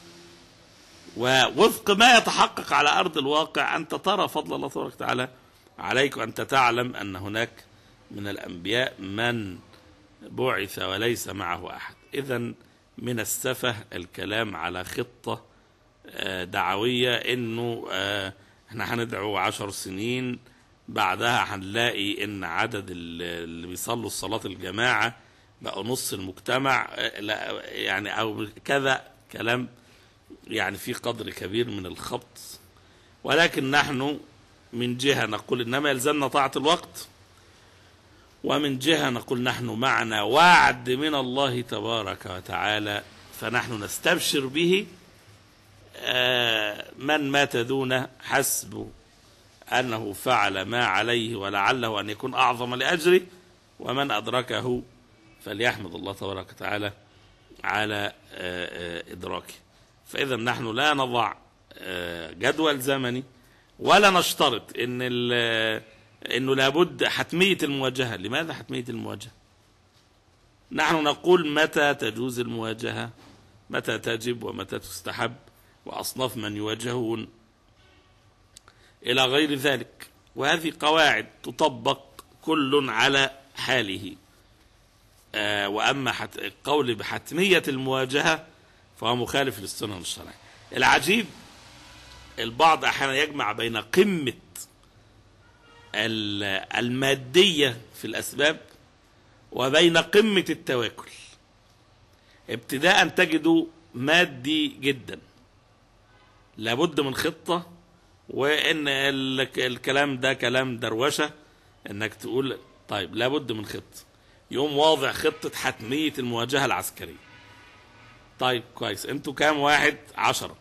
ووفق ما يتحقق على أرض الواقع. أنت ترى فضل الله تبارك وتعالى عليك، وأنت تعلم أن هناك من الأنبياء من بعث وليس معه أحد. إذن من السفه الكلام على خطة دعوية إنه احنا هندعو عشر سنين بعدها هنلاقي إن عدد اللي بيصلوا الصلاة الجماعة بقوا نص المجتمع، يعني أو كذا كلام يعني في قدر كبير من الخبط. ولكن نحن من جهة نقول إنما يلزمنا طاعة الوقت، ومن جهة نقول نحن معنا وعد من الله تبارك وتعالى، فنحن نستبشر به. من مات دونه حسب أنه فعل ما عليه ولعله أن يكون أعظم لأجره، ومن أدركه فليحمد الله تبارك وتعالى على إدراكه. فإذا نحن لا نضع جدول زمني ولا نشترط إن إنه لابد حتمية المواجهة. لماذا حتمية المواجهة؟ نحن نقول متى تجوز المواجهة، متى تجب ومتى تستحب، وأصناف من يواجهون إلى غير ذلك. وهذه قواعد تطبق كل على حاله. آه وأما حت... القول بحتمية المواجهة فهو مخالف للسنن الشرعية. العجيب البعض أحيانا يجمع بين قمة المادية في الأسباب وبين قمة التواكل. ابتداء تجدوا مادي جدا، لابد من خطة، وإن الكلام ده كلام دروشة إنك تقول طيب لابد من خطة، يوم واضع خطة حتمية المواجهة العسكرية. طيب كويس، انتوا كام واحد؟ عشرة،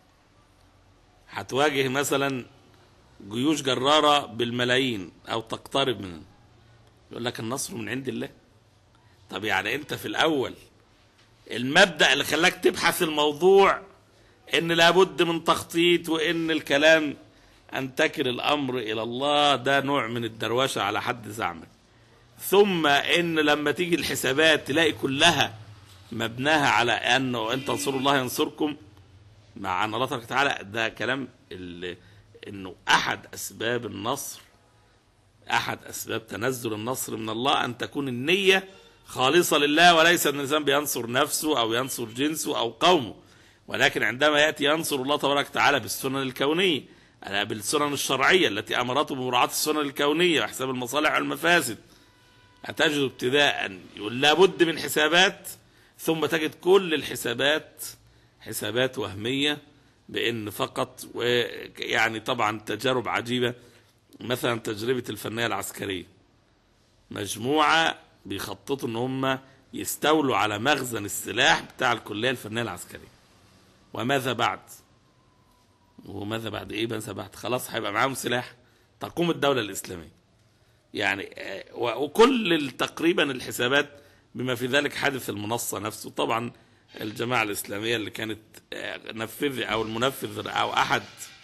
هتواجه مثلا جيوش جرارة بالملايين أو تقترب منه، يقول لك النصر من عند الله. طب يعني انت في الأول المبدأ اللي خلاك تبحث الموضوع ان لابد من تخطيط، وان الكلام ان تكل الامر الى الله، ده نوع من الدروشة على حد زعمك. ثم ان لما تيجي الحسابات تلاقي كلها مبناها على انه ان تنصروا الله ينصركم، مع ان الله تبارك وتعالى ده كلام انه احد اسباب النصر، احد اسباب تنزل النصر من الله ان تكون النية خالصة لله، وليس ان الانسان بينصر نفسه او ينصر جنسه او قومه، ولكن عندما يأتي ينصر الله تبارك وتعالى بالسنن الكونية، بالسنن الشرعية التي أمرته بمراعاة السنن الكونية وحساب المصالح والمفاسد، هتجد ابتداء يقول لابد من حسابات، ثم تجد كل الحسابات حسابات وهمية، بأن فقط يعني طبعا تجارب عجيبة، مثلا تجربة الفنية العسكرية، مجموعة بيخططوا ان هم يستولوا على مخزن السلاح بتاع الكلية الفنية العسكرية، وماذا بعد؟ وماذا بعد ايه بس بعد؟ خلاص هيبقى معاهم سلاح، تقوم الدولة الإسلامية يعني. وكل تقريبا الحسابات بما في ذلك حادث المنصة نفسه، طبعا الجماعة الإسلامية اللي كانت نفذ او المنفذ او احد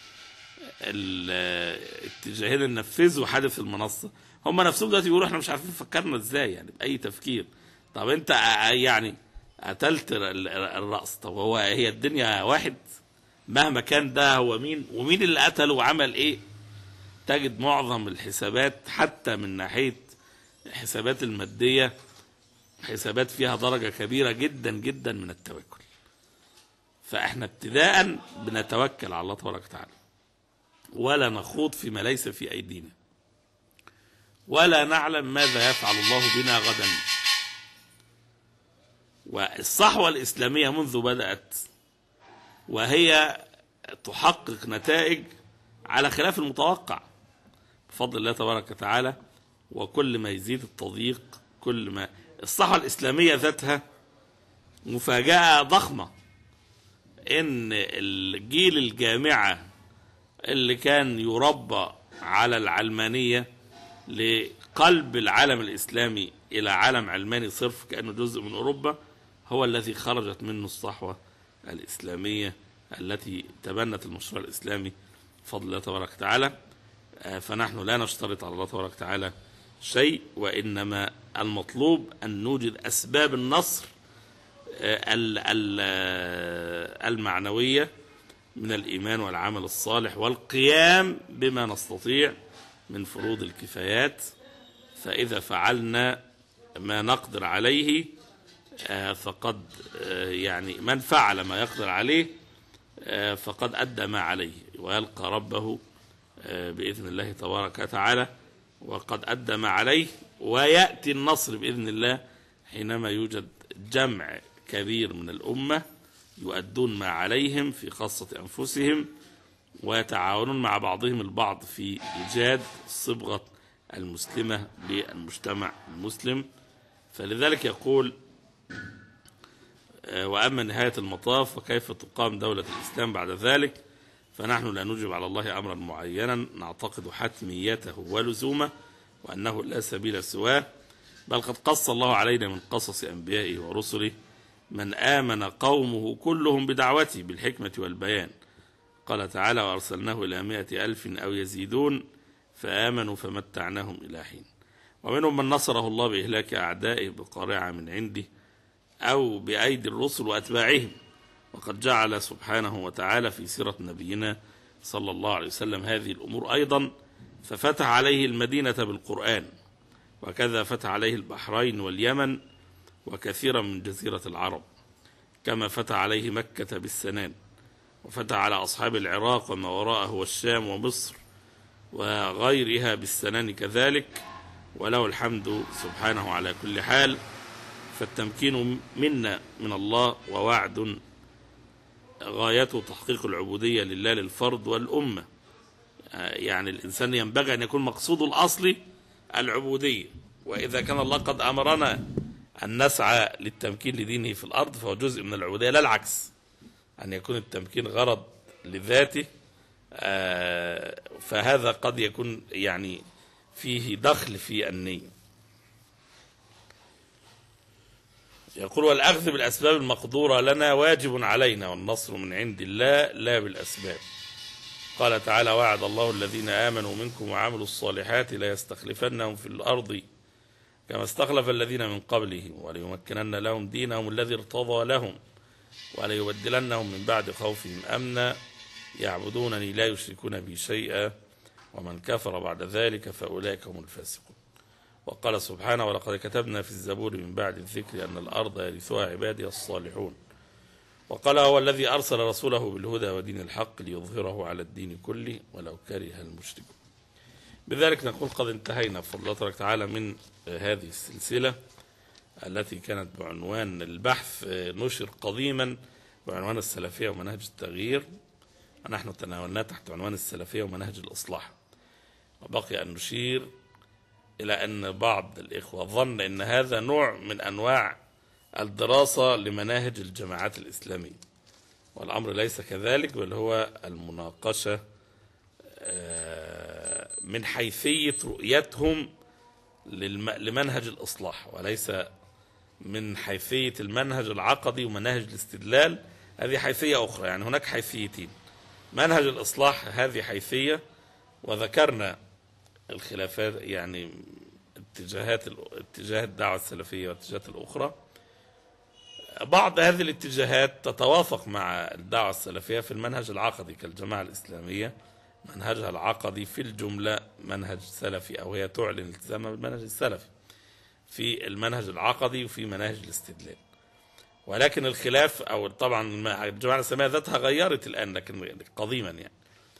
الاتجاهين اللي نفذوا حادث المنصة، هم نفسهم دلوقتي بيقولوا احنا مش عارفين فكرنا ازاي يعني بأي تفكير. طب انت يعني قتلت الرأس، طب هو هي الدنيا واحد مهما كان ده هو مين ومين اللي قتله وعمل ايه؟ تجد معظم الحسابات حتى من ناحية الحسابات المادية حسابات فيها درجة كبيرة جدا جدا من التوكل. فاحنا ابتداء بنتوكل على الله تبارك وتعالى، ولا نخوض فيما ليس في ايدينا، ولا نعلم ماذا يفعل الله بنا غدا. والصحوة الإسلامية منذ بدأت وهي تحقق نتائج على خلاف المتوقع بفضل الله تبارك وتعالى، وكل ما يزيد التضييق كل ما الصحوة الإسلامية ذاتها مفاجأة ضخمة، إن الجيل الجامعة اللي كان يربى على العلمانية لقلب العالم الإسلامي إلى عالم علماني صرف كأنه جزء من أوروبا، هو الذي خرجت منه الصحوة الإسلامية التي تبنت المشروع الإسلامي بفضل الله تبارك وتعالى. فنحن لا نشترط على الله تبارك وتعالى شيء، وإنما المطلوب أن نوجد أسباب النصر المعنوية من الإيمان والعمل الصالح والقيام بما نستطيع من فروض الكفايات. فإذا فعلنا ما نقدر عليه فقد يعني من فعل ما يقدر عليه فقد أدى ما عليه ويلقى ربه بإذن الله تبارك وتعالى، وقد أدى ما عليه، ويأتي النصر بإذن الله حينما يوجد جمع كبير من الأمة يؤدون ما عليهم في خاصة أنفسهم، ويتعاونون مع بعضهم البعض في إيجاد الصبغة المسلمة للمجتمع المسلم. فلذلك يقول وأما نهاية المطاف وكيف تقام دولة الإسلام بعد ذلك، فنحن لا نجب على الله أمرا معينا نعتقد حتميته ولزومه وأنه لا سبيل سواه، بل قد قص الله علينا من قصص أنبيائه ورسله من آمن قومه كلهم بدعوته بالحكمة والبيان. قال تعالى وأرسلناه إلى مائة ألف أو يزيدون فآمنوا فمتعناهم إلى حين. ومنهم من نصره الله بإهلاك أعدائه بقارعة من عنده أو بأيدي الرسل وأتباعهم، وقد جعل سبحانه وتعالى في سيرة نبينا صلى الله عليه وسلم هذه الأمور أيضا، ففتح عليه المدينة بالقرآن، وكذا فتح عليه البحرين واليمن وكثيرا من جزيرة العرب، كما فتح عليه مكة بالسنان، وفتح على أصحاب العراق وما وراءه والشام ومصر وغيرها بالسنان كذلك، وله الحمد سبحانه على كل حال. فالتمكين منا من الله ووعد غايته تحقيق العبودية لله للفرد والأمة. يعني الإنسان ينبغي أن يكون مقصوده الأصلي العبودية، وإذا كان الله قد أمرنا أن نسعى للتمكين لدينه في الأرض فهو جزء من العبودية، لا العكس، أن يكون التمكين غرض لذاته، فهذا قد يكون يعني فيه دخل في النية. يقول: والأخذ بالأسباب المقدورة لنا واجب علينا، والنصر من عند الله لا بالأسباب. قال تعالى: وعد الله الذين آمنوا منكم وعملوا الصالحات ليستخلفنهم في الأرض كما استخلف الذين من قبلهم وليمكنن لهم دينهم الذي ارتضى لهم وليبدلنهم من بعد خوفهم أمنا يعبدونني لا يشركون بي شيئا ومن كفر بعد ذلك فأولئك هم الفاسقون. وقال سبحانه: ولقد كتبنا في الزبور من بعد الذكر أن الأرض يرثها عبادي الصالحون. وقال: هو الذي أرسل رسوله بالهدى ودين الحق ليظهره على الدين كله ولو كره المشركون. بذلك نقول قد انتهينا بفضل الله تعالى من هذه السلسلة التي كانت بعنوان البحث نشر قديما بعنوان السلفية ومنهج التغيير، ونحن تناولناه تحت عنوان السلفية ومنهج الإصلاح. وبقي أن نشير إلى أن بعض الإخوة ظن أن هذا نوع من أنواع الدراسة لمناهج الجماعات الإسلامية، والأمر ليس كذلك، بل هو المناقشة من حيثية رؤيتهم لمنهج الإصلاح، وليس من حيثية المنهج العقدي ومناهج الاستدلال. هذه حيثية أخرى، يعني هناك حيثيتين. منهج الإصلاح هذه حيثية، وذكرنا الخلافات، يعني اتجاهات اتجاه الدعوة السلفية والاتجاهات الأخرى. بعض هذه الاتجاهات تتوافق مع الدعوة السلفية في المنهج العقدي كالجماعة الإسلامية، منهجها العقدي في الجملة منهج سلفي، أو هي تعلن التزامها بالمنهج السلفي في المنهج العقدي وفي مناهج الاستدلال. ولكن الخلاف، أو طبعا الجماعة الإسلامية ذاتها غيرت الآن، لكن قديما يعني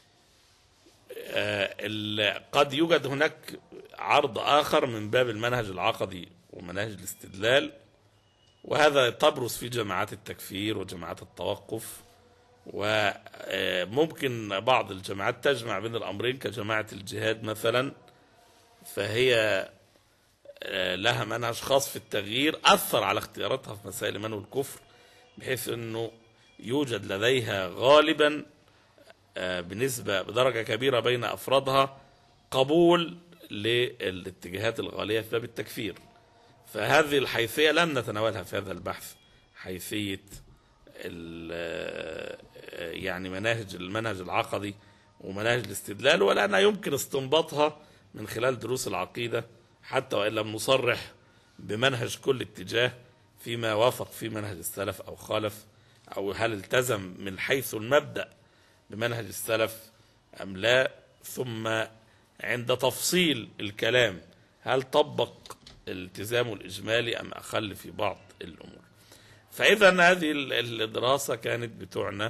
قد يوجد هناك عرض آخر من باب المنهج العقدي ومناهج الاستدلال، وهذا تبرز في جماعات التكفير وجماعات التوقف. وممكن بعض الجماعات تجمع بين الأمرين كجماعة الجهاد مثلا، فهي لها منهج خاص في التغيير أثر على اختياراتها في مسائل الإيمان والكفر، بحيث أنه يوجد لديها غالبا بنسبة بدرجة كبيرة بين أفرادها قبول للاتجاهات الغالية في باب التكفير. فهذه الحيثية لم نتناولها في هذا البحث، حيثية يعني مناهج المنهج العقدي ومناهج الاستدلال، ولأنها يمكن استنباطها من خلال دروس العقيدة، حتى وإن لم نصرح بمنهج كل اتجاه فيما وافق في منهج السلف أو خالف، أو هل التزم من حيث المبدأ بمنهج السلف أم لا، ثم عند تفصيل الكلام هل طبق الالتزام الإجمالي أم أخل في بعض الأمور. فإذا هذه الدراسة كانت بتعنى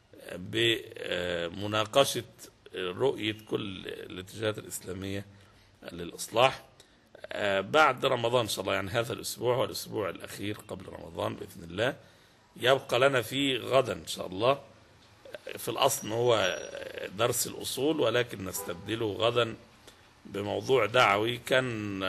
بمناقشة رؤية كل الاتجاهات الإسلامية للإصلاح. بعد رمضان إن شاء الله، يعني هذا الأسبوع والأسبوع الأخير قبل رمضان بإذن الله، يبقى لنا فيه غدا إن شاء الله. في الأصل هو درس الأصول، ولكن نستبدله غدا بموضوع دعوي كان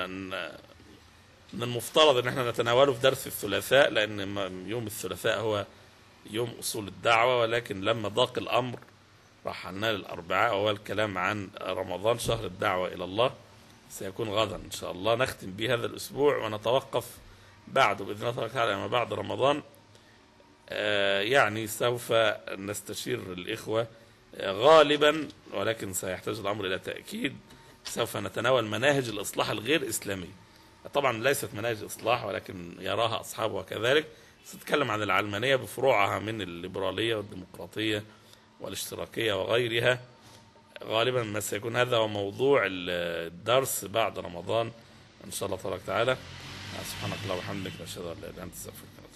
من المفترض ان احنا نتناوله في درس الثلاثاء، لان يوم الثلاثاء هو يوم أصول الدعوة، ولكن لما ضاق الأمر رحلناه للأربعاء، وهو الكلام عن رمضان شهر الدعوة إلى الله. سيكون غدا إن شاء الله، نختم به هذا الأسبوع ونتوقف بعده بإذن الله تعالى ما بعد رمضان. آه يعني سوف نستشير الإخوة آه غالبا، ولكن سيحتاج الأمر إلى تأكيد. سوف نتناول مناهج الإصلاح الغير إسلامي، طبعا ليست مناهج إصلاح ولكن يراها أصحابها كذلك. ستتكلم عن العلمانية بفروعها من الليبرالية والديمقراطية والاشتراكية وغيرها. غالبا ما سيكون هذا هو موضوع الدرس بعد رمضان إن شاء الله تبارك وتعالى. سبحانك اللهم وبحمدك نشهد ان لا اله الا انت نستغفرك.